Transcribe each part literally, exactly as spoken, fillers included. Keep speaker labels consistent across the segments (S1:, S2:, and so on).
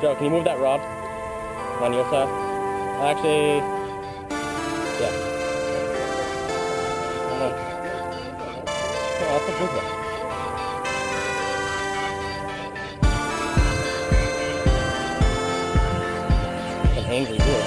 S1: Joe, can you move that rod on your side? Actually, yeah. Oh, that's a big one. An angry bull.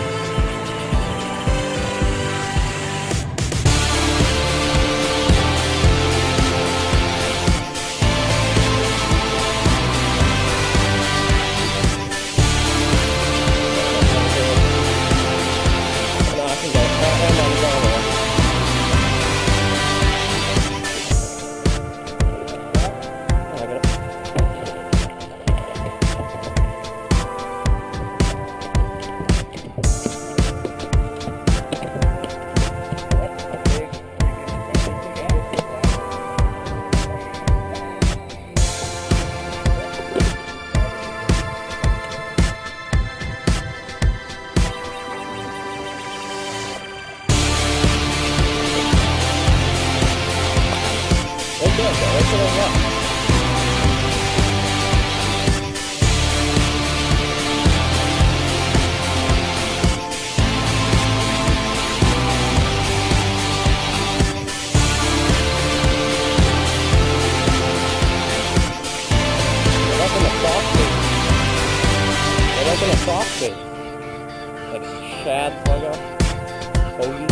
S1: Soft bait, like shad, bugger, hoagie.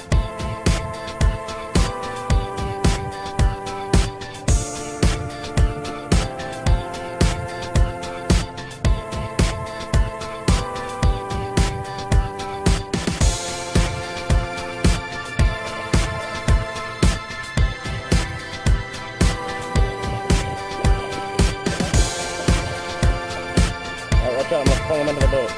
S1: Alright, watch out, I'm gonna pull him into the boat.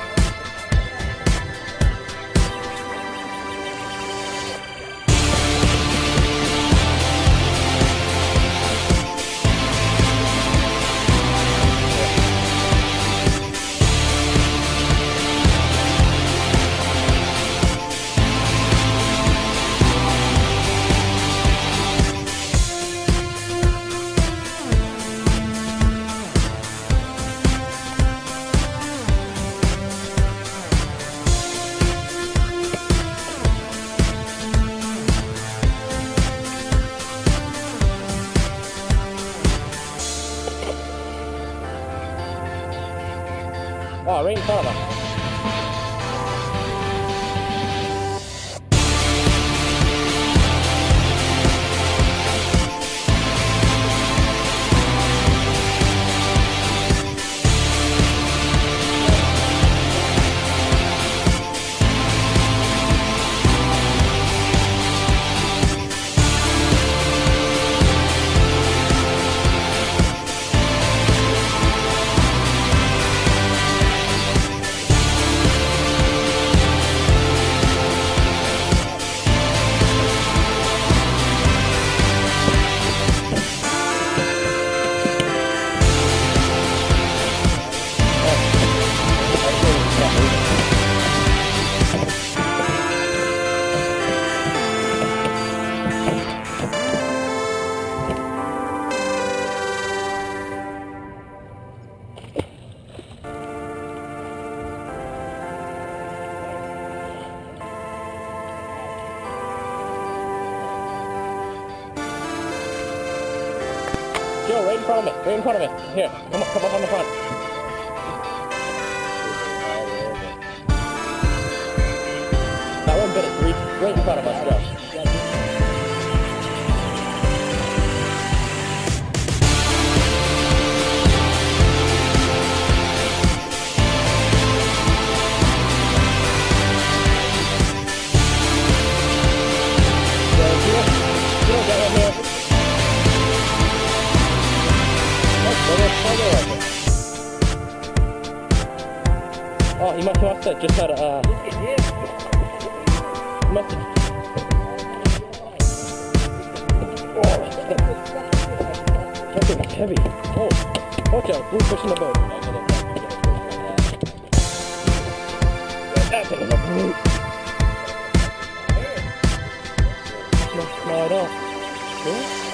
S1: Oh, right in front of us. Joe, right in front of it, right in front of it. Here, come up, come up on the front. That one bit it, right, right in front of us, Joe. Oh, he must have that just had a, uh... Look at him! He must have... Oh, that thing is heavy. Oh, watch out, bluefish in the boat. That thing is a brute. No, no, I don't. Really?